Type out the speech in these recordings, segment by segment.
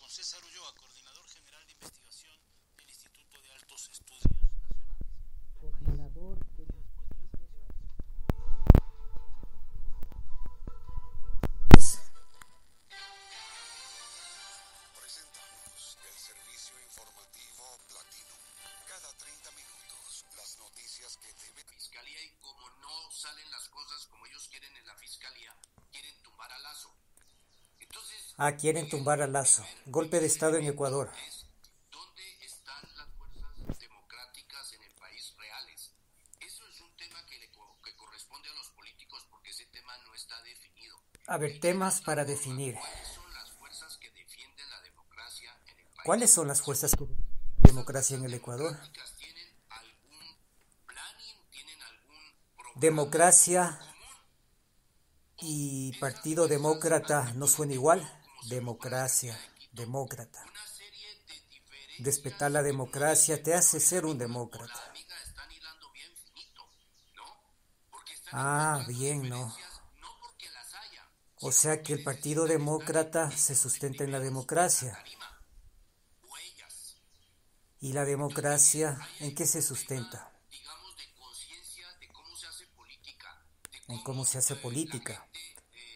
César Ulloa, coordinador general de investigación del Instituto de Altos Estudios Nacionales. Coordinador de Presentamos el servicio informativo Platino. Cada 30 minutos, las noticias que deben... Fiscalía, y como no salen las cosas como ellos quieren en la Fiscalía, quieren tumbar a Lazo. Entonces, quieren tumbar a Lazo. Golpe de Estado en Ecuador. ¿dónde están las fuerzas democráticas en el país reales? Eso es un tema que corresponde a los políticos porque ese tema no está definido. A ver, temas para definir. ¿Cuáles son las fuerzas que defienden la democracia en el país? ¿Cuáles son las fuerzas que defienden la democracia en el Ecuador? ¿Tienen algún planning? ¿Tienen algún programa Democracia común? y Partido Demócrata no suena igual. Democracia, demócrata. Una serie de diferencias. Respetar la democracia te hace ser un demócrata. La amiga están hilando bien finito, ¿no? Porque están encontrando Bien, ¿no? diferencias, no porque las haya, O sea que el Partido Demócrata se sustenta en la democracia. tarima, huellas, ¿Y la democracia en qué se sustenta? digamos, de conciencia de cómo se hace política, de En cómo se hace política. la gente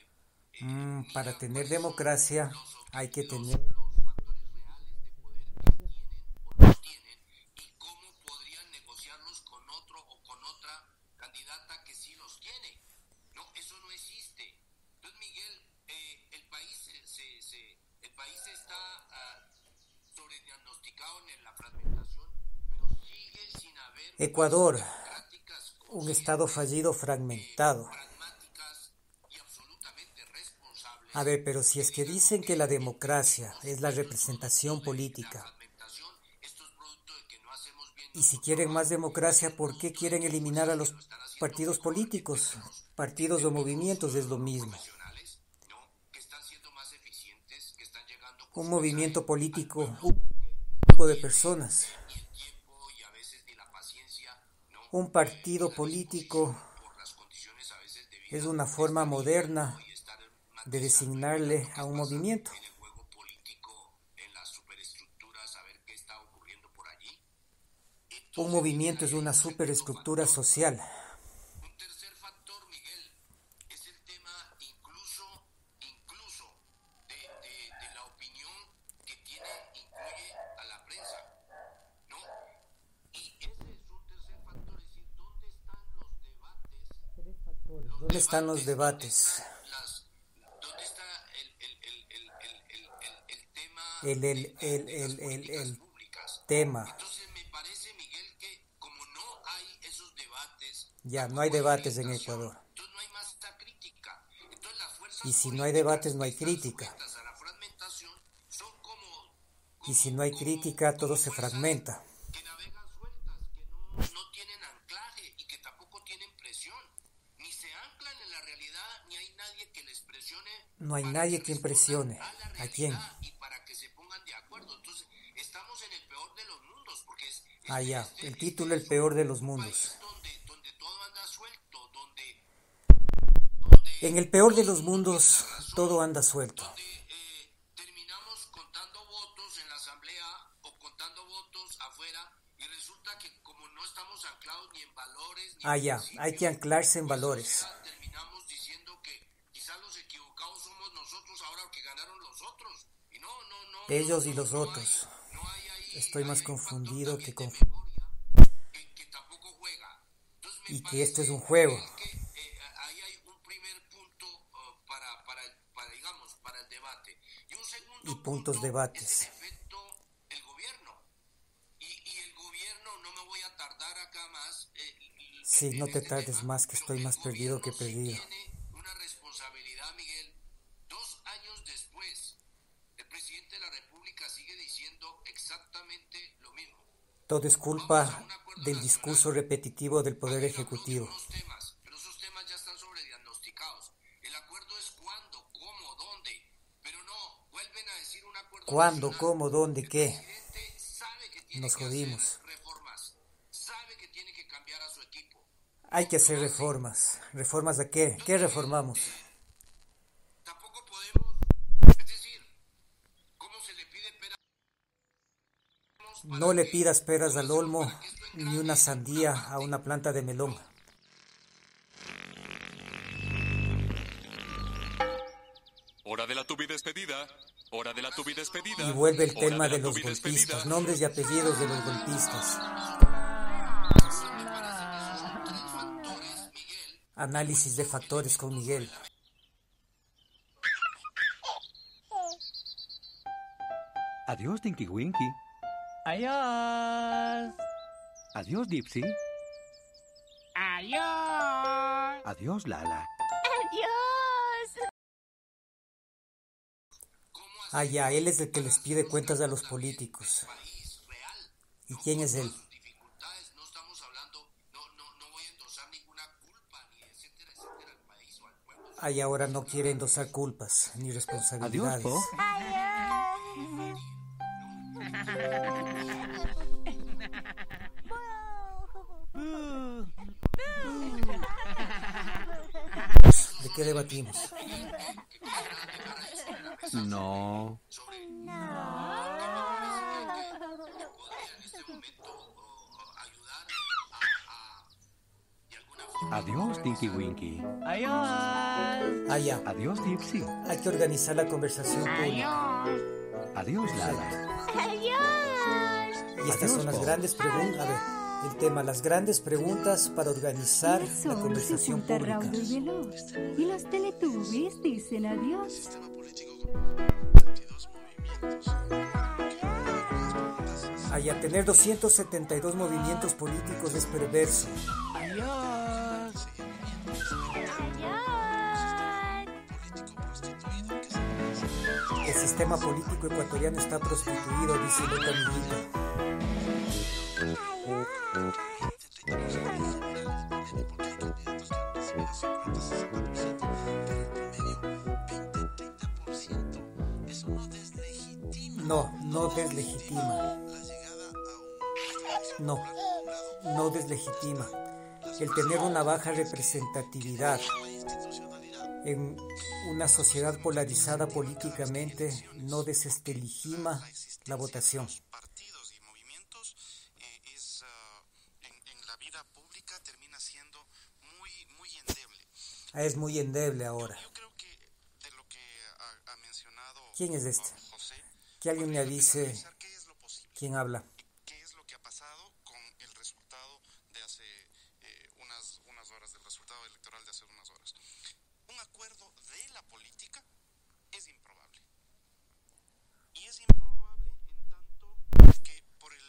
Para tener democracia hay que tener... los factores reales de poder que tienen o no tienen y cómo podrían negociarlos con otro o con otra candidata que sí los tiene. No, eso no existe. Entonces, Miguel, el país está sobrediagnosticado en la fragmentación, pero sigue sin haber Ecuador, democráticas un estado fallido, fragmentado. pragmáticas y absolutamente responsables. A ver, pero si es que dicen que la democracia es la representación política, Fragmentación, esto es producto de que no hacemos bien y si quieren más democracia, ¿por qué quieren eliminar a los partidos políticos? Partidos o movimientos es lo mismo. profesionales, ¿no? Que están siendo más eficientes, que están llegando con Un su movimiento mensaje político, al pueblo, un grupo de personas. y el tiempo y a veces ni la paciencia, ¿no? Un partido La político disposición por las condiciones a veces de vida es una de forma estar moderna y estar de matizando y designarle mirando qué a un pasa movimiento. en el juego político, en las superestructuras, a ver qué está ocurriendo por allí. Un movimiento es una superestructura social. Un tercer factor, Miguel, es el tema incluso de la opinión que incluye a la prensa, ¿no? Y ese es un tercer factor, es decir, ¿dónde están los debates? ¿Dónde están los debates? ¿Dónde está el tema El, de el, el, las el, el, políticas el públicas? tema. Entonces me parece, Miguel, que como no hay esos debates, Ya, no hay tampoco hay debates en orientación, Ecuador. entonces no hay masa crítica. Entonces las fuerzas Y si no hay políticas debates, no hay que están crítica. sujetas a la fragmentación son Y si no hay crítica, todo se fuerzas fragmenta. que navegan sueltas, que no tienen anclaje y que tampoco tienen presión. Ni se anclan en la realidad, ni hay nadie que les presione. No hay Para nadie que quien respondan presione. a la ¿A realidad quién? y para que se pongan de acuerdo. Entonces, estamos en el peor de los mundos, porque Ya, el título El peor de los mundos. donde todo anda suelto, donde En el peor de los todo el mundo tiene mundos, la razón, todo anda suelto. donde terminamos contando votos en la asamblea o contando votos afuera y resulta que como no estamos anclados ni en valores ni en Ya, hay que principios, anclarse en pues o valores. sea, terminamos diciendo que quizás los equivocados somos nosotros ahora que ganaron los otros y Ellos y los otros. no hay ahí, Estoy más hay un factor confundido también que de confundido. memoria que tampoco juega. Entonces me Y que parece, esto es un juego. Miguel, que ahí hay un primer punto digamos, para el debate. Y un segundo Y puntos punto debates. es en efecto el gobierno. Y el gobierno, no me voy a tardar acá más Sí, en no te este tardes tema, más, que pero estoy el más perdido que gobierno sí perdido. tiene una responsabilidad, Miguel. 2 años después, el presidente de la República sigue diciendo exactamente lo mismo. Todo es Vamos a culpa un acuerdo del nacional, discurso repetitivo del Poder arreglamos de Ejecutivo. unos temas, pero esos temas ya están sobrediagnosticados. El acuerdo es cuándo, cómo, dónde, pero no, vuelven a decir un acuerdo ¿Cuándo, nacional. cómo, dónde, El qué? presidente sabe que tiene Nos que jodimos. hacer reformas, sabe que tiene que cambiar a su equipo. Hay que No hacer lo hace. reformas. ¿Reformas de qué? ¿Qué Entonces, reformamos? tampoco podemos, es decir, ¿cómo se le No le pidas peras al olmo ni una sandía a una planta de melón. Hora de la tubi despedida. Hora de la tubi despedida. Y vuelve el Hora tema la de los tubi golpistas, despedida. nombres y apellidos de los golpistas. Análisis de factores con Miguel. Adiós, Tinky Winky. Adiós. Adiós, Dipsy. Adiós. Adiós, Lala. Adiós. Ah, ya, él es el que les pide cuentas a los políticos. ¿Y quién es él? Dificultades, no estamos hablando, no voy a endosar ninguna culpa, ni etcétera, etcétera, al país o al pueblo. Ah, y ahora no quiere endosar culpas ni Adiós, responsabilidades. Po. ¿De qué debatimos? No. Adiós, Tinky Winky. Adiós. Ah, ya, Adiós, Dipsy. hay que organizar la conversación pública. Adiós, Lala. Adiós. Y estas Adiós, son las Po. grandes preguntas. A ver, el tema, las grandes preguntas para organizar la Sol se conversación junta pública. raudo y veloz, y los teletubbies dicen adiós. Sistema político con 22 movimientos. Allá, tener 272 movimientos políticos es perverso. Adiós. El sistema político ecuatoriano está prostituido, dice el otro amiguito. No deslegitima. No deslegitima. El tener una baja representatividad en una sociedad polarizada políticamente no deslegitima la votación. Partidos y movimientos en la vida pública termina siendo muy endeble. Es muy endeble ahora. Yo creo que de lo que ha mencionado ¿Quién es este? José, Que alguien me habría que avise analizar qué es lo posible, quién habla. qué es lo que ha pasado con el resultado de hace unas horas, del resultado electoral de hace unas horas. Un acuerdo de la política es improbable. Y es improbable en tanto que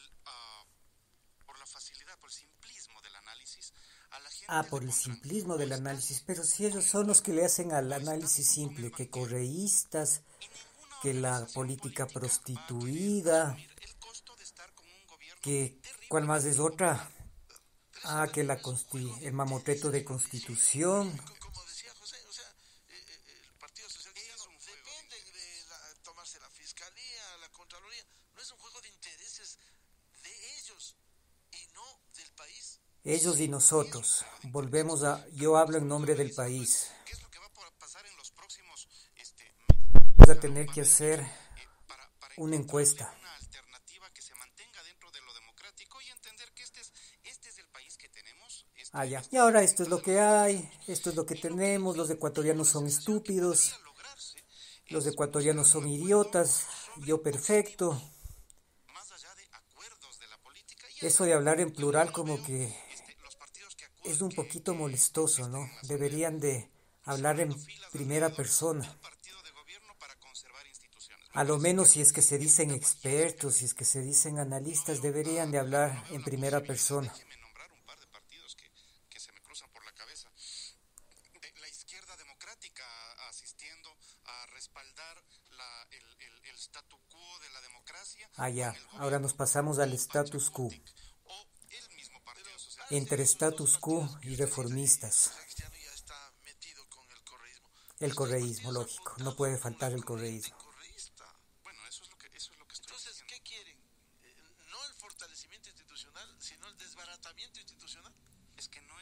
por la facilidad, por el simplismo del análisis, a la gente Ah, le por el pondrán simplismo del análisis. Pero si ellos son los que le hacen al análisis simple, que correístas, que la política prostituida, el costo de estar con un gobierno que ¿cuál más es otra? Ah, que el mamotreto de constitución. como decía José, o sea, el Partido Socialista depende de tomarse la Fiscalía, la Contraloría, no es un juego de intereses de ellos y no del país. Ellos y nosotros. Yo hablo en nombre del país. ¿Qué es lo que va a pasar en los próximos meses? Vamos a tener que hacer Para una encuesta. una alternativa que se mantenga dentro de lo democrático y entender que este es el país que tenemos. Ah, ya. Y ahora esto es lo que hay, esto es lo que tenemos, los ecuatorianos son estúpidos, los ecuatorianos son idiotas, yo perfecto. Más allá de acuerdos de la política y Eso de hablar en plural como que los partidos que es un poquito molestoso, ¿no? Deberían de hablar en primera persona. partido de gobierno para conservar instituciones. A lo menos si es que se dicen expertos, si es que se dicen analistas, deberían de hablar en primera persona. Déjeme nombrar un par de partidos que se me cruzan por la cabeza. La izquierda democrática asistiendo a respaldar el statu quo de la democracia. Ah, ya. Ahora nos pasamos al status quo. O el mismo Partido Social. Entre status quo y reformistas. Cristiano ya está metido con el correísmo. El correísmo, lógico. No puede faltar el correísmo. Correísta. Bueno, eso es lo que estoy Entonces, ¿qué quieren? No el fortalecimiento institucional, sino el desbaratamiento institucional. Es que no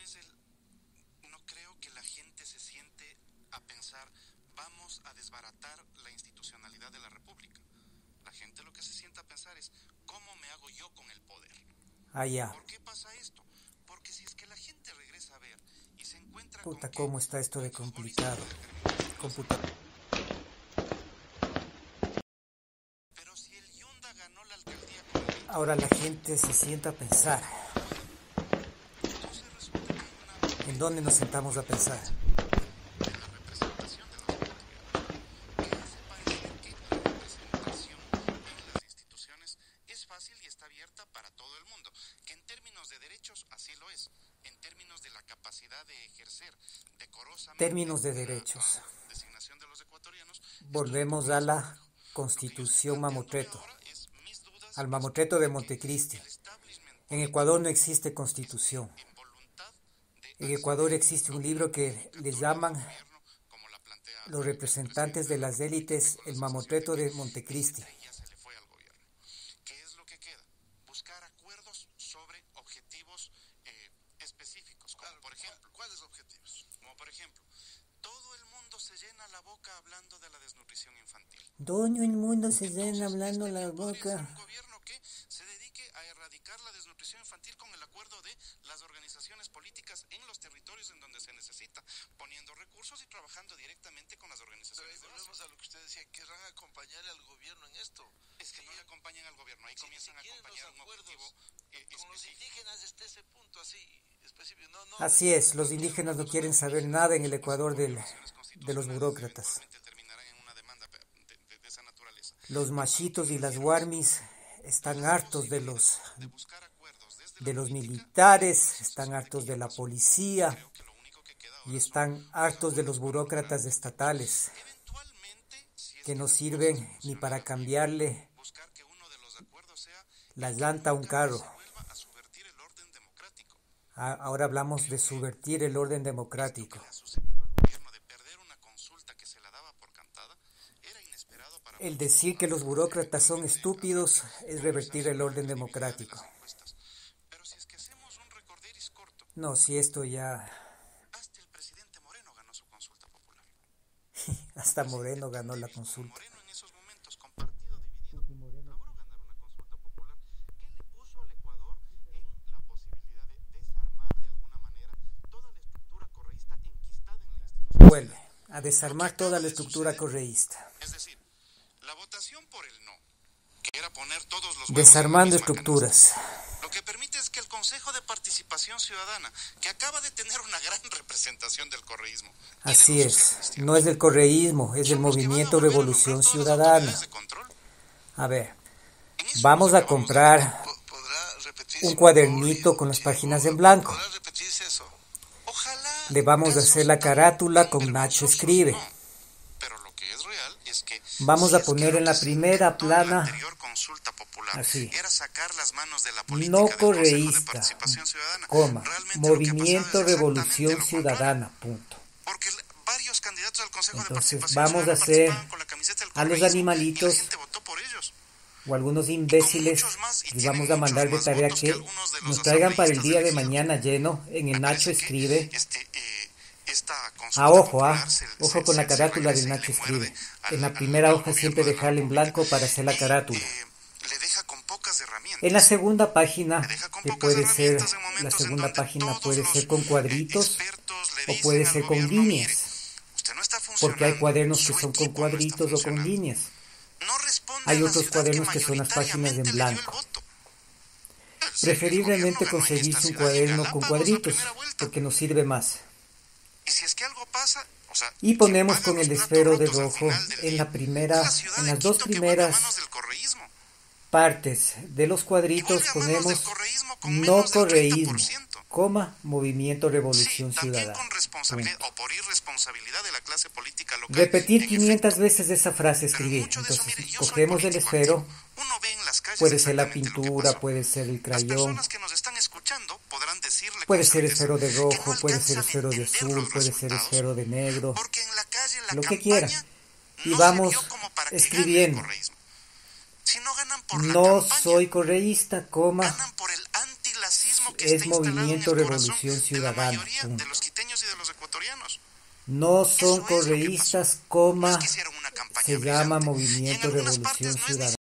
creo que la gente se siente a pensar, vamos a desbaratar la institucionalidad de la República. La gente yo con el poder. Allá. ¿Por qué pasa esto? Porque si es que la gente regresa a ver y se encuentra Puta, con que cómo está esto de complicado. pero si el Yunda ganó la alcaldía con el Ahora la gente se sienta a pensar. entonces resulta que hay una ¿En dónde nos sentamos a pensar? en la representación de los ecuatorianos, que hace parecer que la representación en las instituciones es fácil y está abierta para todo el mundo, que en términos de derechos así lo es, en términos de la capacidad de ejercer decorosamente Términos de derechos. la designación de los ecuatorianos, Volvemos a la Constitución Mamotreto, al Mamotreto de Montecristi. En Ecuador no existe constitución. en voluntad de En Ecuador existe un libro que les llaman como la plantea los representantes de las élites, el Mamotreto de Montecristi. y ya se le fue al gobierno. ¿Qué es lo que queda? Buscar acuerdos sobre objetivos específicos, como por ejemplo, ¿cuáles objetivos? Como por ejemplo, todo el mundo se llena la boca hablando de la desnutrición infantil. Doño, el mundo se llena hablando la Podría ser un boca. gobierno que se dedique a erradicar la desnutrición infantil con el acuerdo de las organizaciones políticas en los territorios en donde se necesita, poniendo recursos y trabajando directamente con las organizaciones de base. Volvemos a lo que usted decía, querrán acompañarle al gobierno en esto. Es que no le acompañan al gobierno, ahí comienzan a acompañar un objetivo Con los específico. indígenas desde ese punto así específico. No, Así es, los indígenas no quieren saber nada en el Ecuador de los burócratas. Eventualmente terminarán en una demanda de esa naturaleza. Los machitos y las guarmis están hartos de los Buscar acuerdos desde militares, están hartos de la policía que lo único que queda y están hartos de los burócratas estatales eventualmente, si es que no sirven ni para cambiarle buscar que uno de los acuerdos sea la llanta a un carro. vuelva a subvertir el orden democrático. Ahora hablamos de subvertir el orden democrático. Le ha sucedido al gobierno de perder una consulta que se la daba por cantada, era inesperado para El decir que los burócratas son estúpidos es revertir el orden democrático. encuestas. Pero si es que hacemos un recorderis corto, No, si esto ya... hasta el presidente Moreno ganó su consulta popular. Hasta Moreno ganó la consulta. Moreno en esos momentos, con partido dividido, logró ganar una consulta popular que le puso al Ecuador en la posibilidad de desarmar de alguna manera toda la estructura correísta enquistada en la institución. Vuelve a desarmar toda la estructura correísta. Es decir, la votación por el no, que era poner todos los huevos Desarmando en la misma estructuras. canasta, lo que permite es que el Consejo de Participación Ciudadana, que acaba de tener una gran representación del correísmo, y de Así los es, socialistas, no es del correísmo, es del son los que van a movimiento volver a Revolución nombrar todas las Ciudadana. autoridades de control. A ver, En eso vamos nos a acabamos de comprar podrá repetirse un cuadernito con las páginas en blanco. podrá repetirse eso. Ojalá Le vamos a casos hacer la tan carátula con Nacho vergonzosos, Escribe. no. Pero lo que es real es que Vamos si a es que poner lo en que la se primera intentó en la plana, anterior consulta popular así, era sacar las manos de la política no del Consejo de correísta, Participación Ciudadana, coma, realmente lo que movimiento pasaba es exactamente Revolución lo contrario, Ciudadana, punto. porque varios candidatos al Consejo de Entonces Participación vamos a Ciudadana hacer participaban con la camiseta del a los correísmo y animalitos la gente votó por ellos. o algunos imbéciles, Muchos más, y les tienen vamos a mandar de muchos más tarea votos que que algunos de los nos traigan para el asambleístas día de del desierto. mañana lleno en el Nacho Parece que, Escribe. Esta consulta Ojo, popular ojo con la carátula del Nacho Escribe. En la primera hoja siempre dejarla en blanco para hacer la carátula. Le deja con pocas herramientas. En la segunda página, Le deja con que pocas puede ser, herramientas en la momentos en segunda donde página todos puede los, ser con cuadritos expertos le o dicen puede al ser con gobierno, líneas, mire, usted no está porque hay funcionando, cuadernos que su son con equipo no está cuadritos o con funcionando. líneas. No responde Hay a la otros ciudad cuadernos que son las páginas en mayoritariamente le dio el blanco. voto. Preferiblemente El gobierno ganó en conseguirse esta un ciudad en cuaderno con Galápagos la cuadritos, primera vuelta. porque nos sirve más. Y si es que algo pasa, o sea, Y ponemos quien paga con el los esfero de platos rotos al rojo final del en día la primera, es la ciudad en de las dos Quito, que vuelve a primeras manos del correísmo. partes de los cuadritos Vuelve a manos del ponemos correísmo con no menos del correísmo, 30%. coma, Movimiento Sí, Revolución también Ciudadana. con responsabilidad o por irresponsabilidad de la clase política local. Repetir En 500 efecto, veces esa frase pero escribí. mucho de eso, Entonces, mire, yo soy cogemos el político esfero, antiguo. Uno ve en las calles puede ser la exactamente lo que pintura, pasó. puede ser el Las crayón, personas que nos están escuchando podrán decirle puede con ser certeza esfero de que rojo, no puede ser alcanzan a esfero de entender azul, los puede ser resultados, esfero de negro, porque en la calle la lo que campaña quiera. Y no vamos se vio como para que escribiendo. gane el correísmo. Si no ganan por la No campaña, soy correísta, coma, ganan por el antilacismo que es está instalado en Movimiento el corazón Revolución de la Ciudadana, mayoría punto. de los quiteños y de los ecuatorianos. no Eso son es lo que correístas, pasó. No coma, es que hicieron una campaña se llama brillante. Y en Movimiento algunas Revolución partes no es ni Ciudadana.